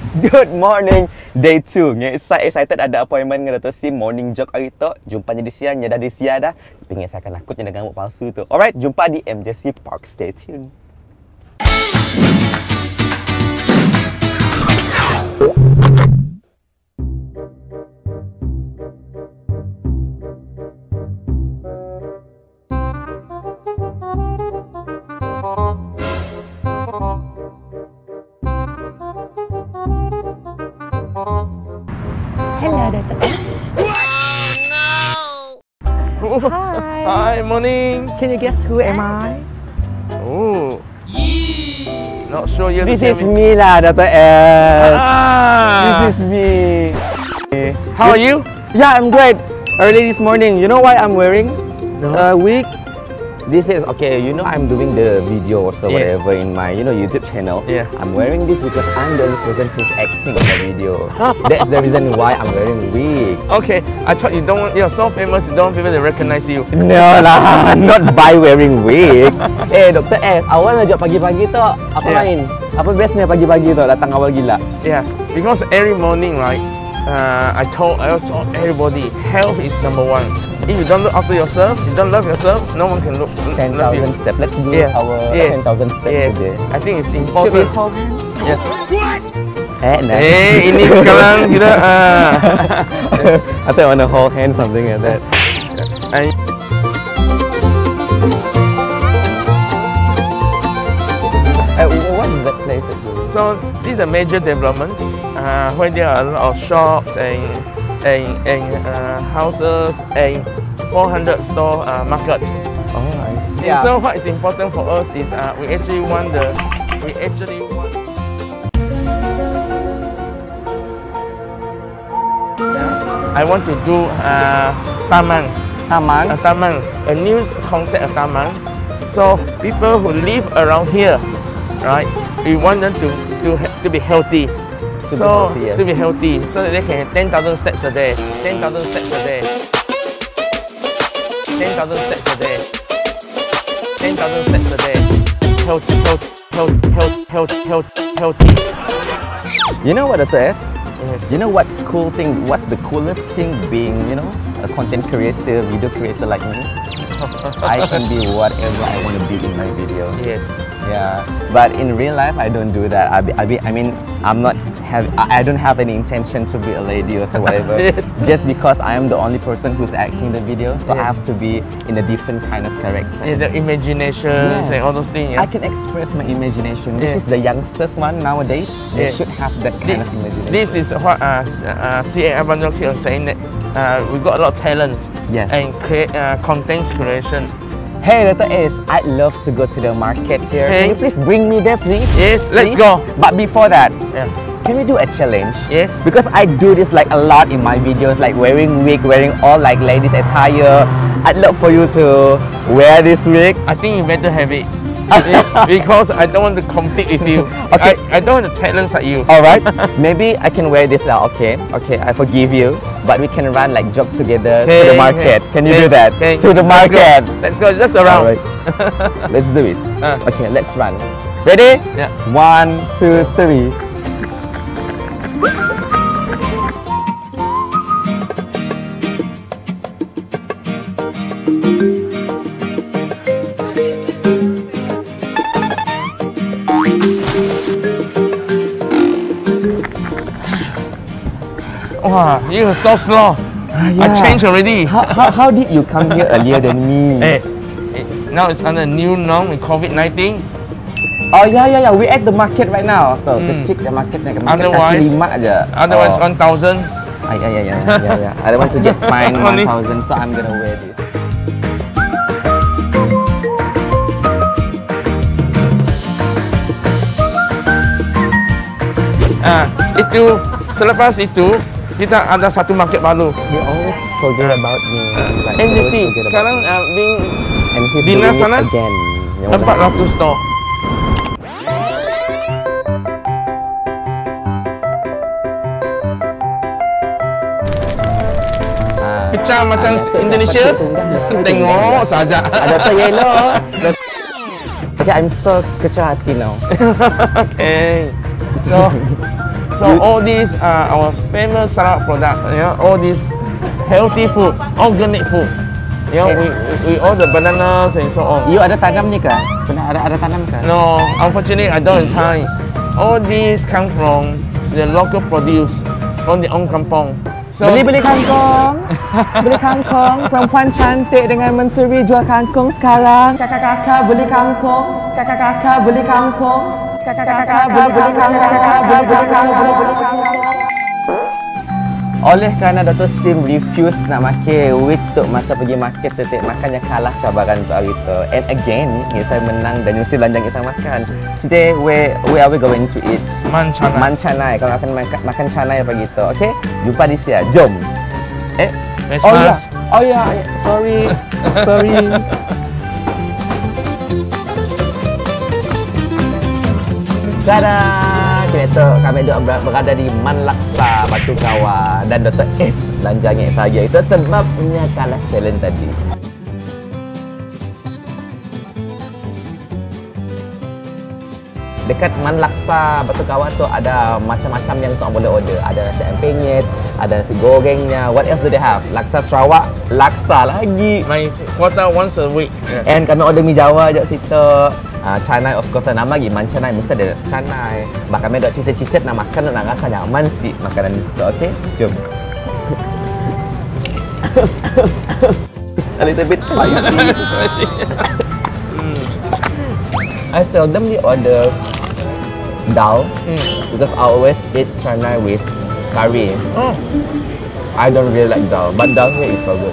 Good morning, day 2. Excited ada appointment dengan Dr. Sim morning jog hari tu. Jumpanya di siang, dah di siang dah. Tapi saya akan nakut dengan rambut palsu tu. Alright, jumpa di MJC Park. Stay tuned. Hello, Dr. S. Oh, no! Hi, morning. Can you guess who am I? Oh, not sure yet. This is me lah, Dr. S. Ah, This is me. how are you? Yeah, I'm great. Early this morning, you know why I'm wearing No. a wig? This is okay. You know I'm doing the video or so Yes. whatever in my YouTube channel. Yeah. I'm wearing this because I'm the only person who's acting in the video. That's the reason why I'm wearing wig. Okay, I thought you're so famous, you don't want people to recognize you. No lah, not by wearing wig. Dr. S, awal ngajak pagi-pagi tu apa Yeah. main? Apa bestnya pagi-pagi tu datang awal gila? Yeah, because every morning, right? I always told everybody, health is number one. If you don't look after yourself, you don't love yourself, no one can love you. 10,000 steps. Let's do our 10,000 steps Yes, today. I think it's Should we important. hold hands? Yeah. Nah. Ini sekarang kita. I thought I want to hold hands, something like that. And What is that place actually? so this is a major development where there are a lot of shops and houses and 400 store market. Oh, I see. And so what is important for us is we actually want. I want to do taman, Taman. a new concept of taman. So people who live around here, right? We want them to be healthy. To be healthy, So that they can have 10,000 steps a day, 10,000 steps a day, 10,000 steps a day, 10,000 steps a day. Healthy. You know what, Dr. S? Yes. You know what's the coolest thing being, a content creator, video creator like me? I can be whatever I want to be in my video. Yes. Yeah, but in real life, I don't do that. I don't have any intention to be a lady or so whatever. Yes. Just because I am the only person who's acting the video, so I Yeah. have to be in a different kind of character. Yeah, the imaginations Yes. and all those things. I Yeah. can express my imagination, which Yeah. is the youngsters one nowadays. They Yeah. should have that kind of imagination. This is what CA Abandoki was saying, that we got a lot of talents Yes. and create content creation. Hey, Dr. S, I'd love to go to the market here. Hey. Can you please bring me there, please? Yes, let's Please? go. But before that, Yeah. can we do a challenge? Yes. Because I do this like a lot in my videos, like wearing wig, wearing all like ladies attire. I'd love for you to wear this wig. I think you better have it. Because I don't want to compete with you. Okay. I don't want the talents like you. All right, maybe I can wear this now. Okay, I forgive you. But we can run like jog together to the market. Can you do that? To the market. Let's go. Just All around. right, let's do it. Uh. Okay, let's run. Ready? Yeah. 1, 2, 3. Wow, you are so slow. I changed already. How did you come here earlier than me? Hey, now it's under new norm with COVID-19. Oh yeah. We're at the market right now. So, kecil ya marketnya. Market Otherwise- kaki 5 aja. Otherwise, Oh. 1,000. Yeah. I don't want to get fined Money. 1,000, so I'm gonna wear this. Itu selepas itu kita ada satu market baru. You always forget about me. Like, NJC always forget sekarang about me. being And he's Dina doing it sana again. You know what I 400 mean? store. Pecah macam Indonesia. Tengok saja. Ada tu yellow. Okay, I'm so kecil hati now. Okay. So all these are our famous Sarawak product. You know, all these healthy food, organic food. You know, we all the bananas and so on. You ada tanam ni ke? Pernah ada tanam ke? No, unfortunately I don't Thai. All these come from the local produce from the own kampong. So Beli kangkung. Beli kangkung. Perempuan cantik dengan menteri jual kangkung sekarang. Kakak-kakak beli kangkung. Kakak-kakak beli kangkung. Kakak-kakak beli kangkung. Beli kangkung. Oleh kerana Dr. Sim refuse nak makan wheat untuk masa pergi market tetek makannya kalah cabaran untuk hari itu. And again, saya menang dan mesti belanjang kita makan. Today, where are we going to eat? Mancanai. Mancanai. Kalau makan canai pagi itu, okay? Jumpa di sini. Jom. Oh ya. Oh ya. Sorry. Sorry. Tada! Kini kami berada di Man Laksa, Batu Kawah dan Dr. S belanjanya saya. Itu sebabnya kalah challenge tadi. Dekat Man Laksa, Batu Kawah tu ada macam-macam yang tuan boleh order. Ada nasi ayam penyet, ada nasi gorengnya. What else do they have? Laksa Sarawak, laksa lagi. My quarter once a week. Yeah. And kami order mi Jawa je situ. Canai of course nama lagi mancanai mesti ada canai. Bahkan kami ada cicit-cicit nak makan nak rasa nyaman sih makanan di situ. Okay, jom. A little bit spicy. I seldomly order dal because I always eat canai with curry. I don't really like dal, but dal here is so good.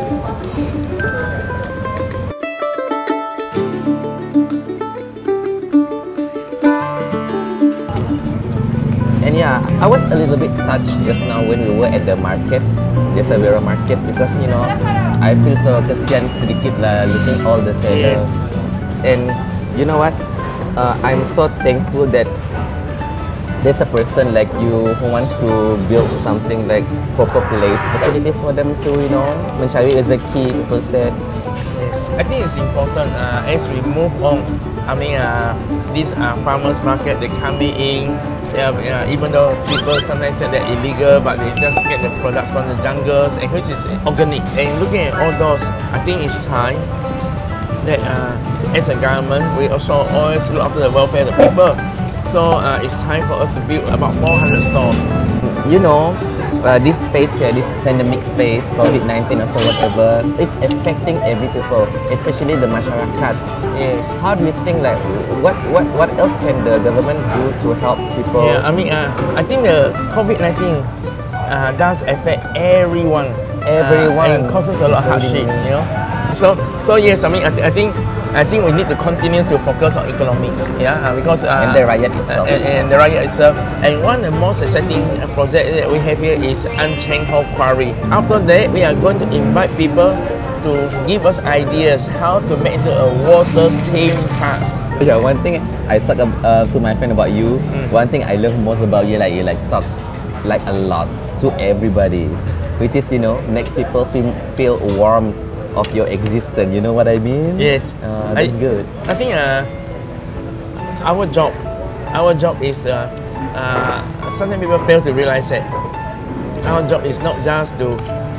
And yeah, I was a little bit touched just now when we were at the market, the Savera market, because you know, I feel so kesian sedikit lah looking all the sellers. Yes. And you know what? I'm so thankful that there's a person like you who wants to build something like proper place, facilities for them to, you know, mencari rezeki, people said. Yes. I think it's important as we move on. I mean, these farmers market, they coming in. Even though people sometimes say they're illegal, but they just get the products from the jungles, and which is organic. And looking at all those, I think it's time that as a government, we also always look after the welfare of the people. So it's time for us to build about 400 stores. You know, this phase here, this pandemic phase, COVID-19 or so whatever, it's affecting every people, especially the masyarakat. Yes. How do you think, like, what else can the government do to help people? Yeah, I mean, I think the COVID-19 does affect everyone. And causes a lot of hardship, you know. So yes, I mean, I think we need to continue to focus on economics, yeah, because and the riot itself. And the riot itself. And one of the most exciting project that we have here is Unchained Hall Quarry. After that, we are going to invite people to give us ideas how to make into a water theme park. Yeah, one thing I talk to my friend about you. One thing I love most about you, like you like talk like a lot to everybody, which is, you know, makes people feel warm of your existence. You know what I mean? Yes, that's good. I think our job is sometimes people fail to realize that our job is not just to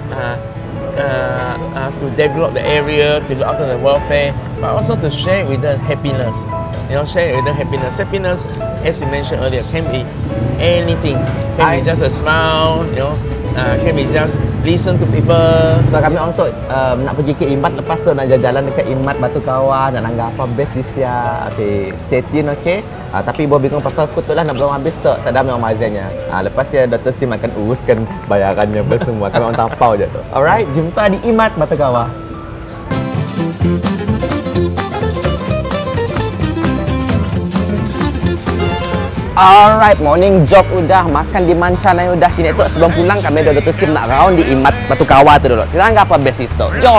develop the area, to look after the welfare, but also to share with them happiness. You know, share with them happiness. Happiness, as you mentioned earlier, can be anything. Can be just a smile, you know, can be just listen to people. So kami orang tu nak pergi ke Imat, lepas tu nak jalan dekat Imat Batu Kawah, nak nanggap apa best di sia. Okay, stay tune, okay. Tapi Bob bingung pasal food tu lah nak belum habis tu. Sadam memang mazannya. Lepas ya Dr. Sim akan uruskan bayarannya semua. Kami orang tapau je tu. Alright, jumpa di Imat Batu Kawah. Alright, morning jog udah, makan di Mancanai udah. Kini tu sebelum pulang kami ada Dr. Sim nak round di Imat Batu Kawah tu dulu. Kita anggap apa best tu. Jom.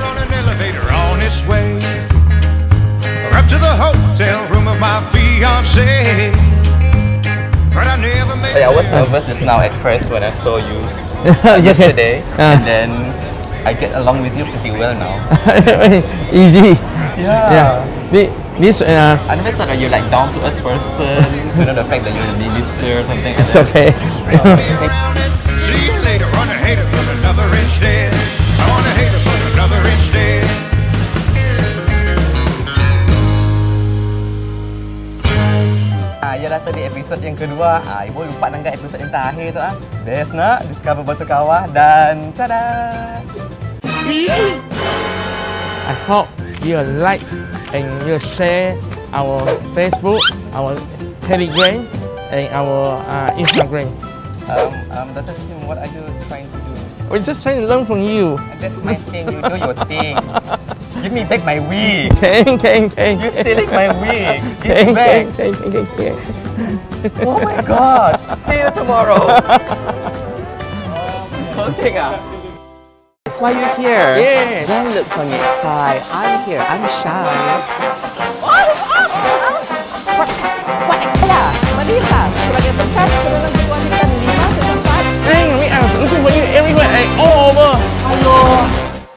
I was nervous just now at first when I saw you yesterday, and then I get along with you pretty well now. Easy. Yeah. This I never thought that you're like down to earth person. You know the fact that you're a minister or something. it's okay. See you later. On a hater, put another instead. I want a hater, put another instead. Ialah tadi episod yang kedua. Ibu lupa nangga episod yang terakhir tu Best nak discover Batu Kawah dan tada. I hope you like and you share our Facebook, our Telegram, and our Instagram. Dr. Sim, what are you trying to do? We're just trying to learn from you. That's my thing. You do your thing. Give me back my wig. Keng. You're stealing my wig. Give Keng. me back. Oh my God. See you tomorrow. Okay, that's why you're here. Yeah. Don't look from your side. I'm here. I'm shy. What? What? Manila.